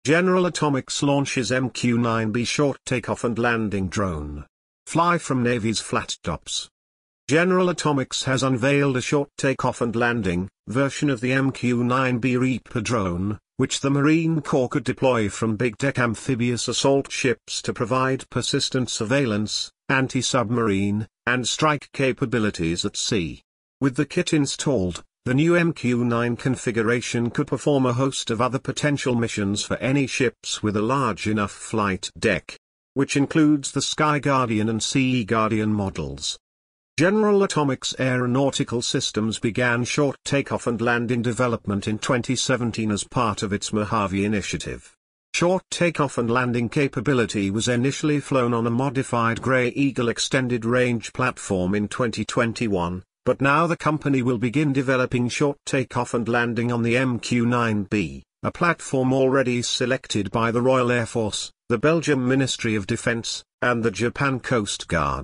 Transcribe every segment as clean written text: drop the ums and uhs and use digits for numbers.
General Atomics launches MQ-9B short takeoff and landing drone. Fly from Navy's Flattops. General Atomics has unveiled a short takeoff and landing version of the MQ-9B Reaper drone, which the Marine Corps could deploy from big-deck amphibious assault ships to provide persistent surveillance, anti-submarine, and strike capabilities at sea. With the kit installed, the new MQ-9 configuration could perform a host of other potential missions for any ships with a large enough flight deck, which includes the SkyGuardian and SeaGuardian models. General Atomics Aeronautical Systems began short takeoff and landing development in 2017 as part of its Mojave initiative. Short takeoff and landing capability was initially flown on a modified Grey Eagle extended range platform in 2021. But now the company will begin developing short takeoff and landing on the MQ-9B, a platform already selected by the Royal Air Force, the Belgium Ministry of Defence, and the Japan Coast Guard.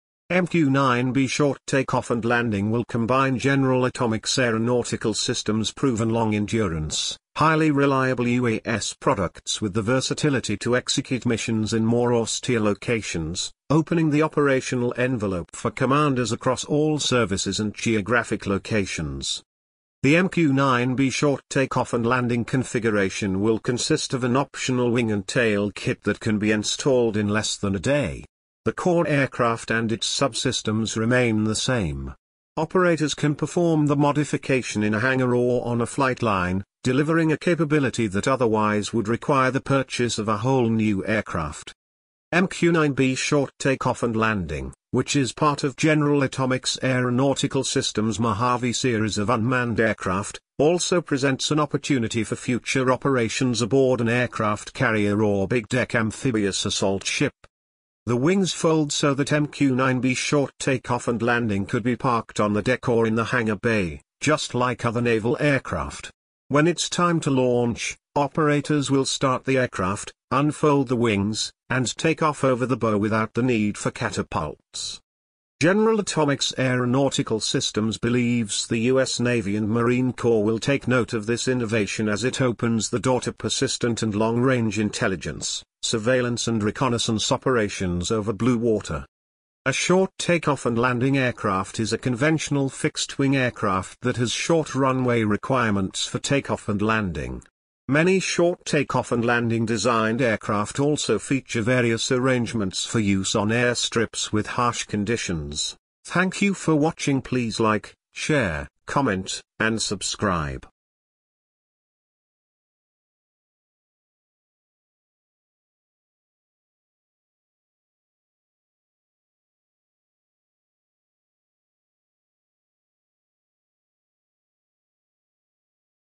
MQ-9B short takeoff and landing will combine General Atomics Aeronautical Systems' proven long-endurance, highly reliable UAS products with the versatility to execute missions in more austere locations, opening the operational envelope for commanders across all services and geographic locations. The MQ-9B short takeoff and landing configuration will consist of an optional wing and tail kit that can be installed in less than a day. The core aircraft and its subsystems remain the same. Operators can perform the modification in a hangar or on a flight line, delivering a capability that otherwise would require the purchase of a whole new aircraft. MQ-9B short takeoff and landing, which is part of General Atomics Aeronautical Systems' Mojave series of unmanned aircraft, also presents an opportunity for future operations aboard an aircraft carrier or big-deck amphibious assault ship. The wings fold so that MQ-9B short takeoff and landing could be parked on the deck or in the hangar bay, just like other naval aircraft. When it's time to launch, operators will start the aircraft, unfold the wings, and take off over the bow without the need for catapults. General Atomics Aeronautical Systems believes the U.S. Navy and Marine Corps will take note of this innovation as it opens the door to persistent and long-range intelligence, surveillance and reconnaissance operations over blue water. A short takeoff and landing aircraft is a conventional fixed-wing aircraft that has short runway requirements for takeoff and landing. Many short takeoff and landing designed aircraft also feature various arrangements for use on airstrips with harsh conditions. Thank you for watching. Please like, share, comment, and subscribe.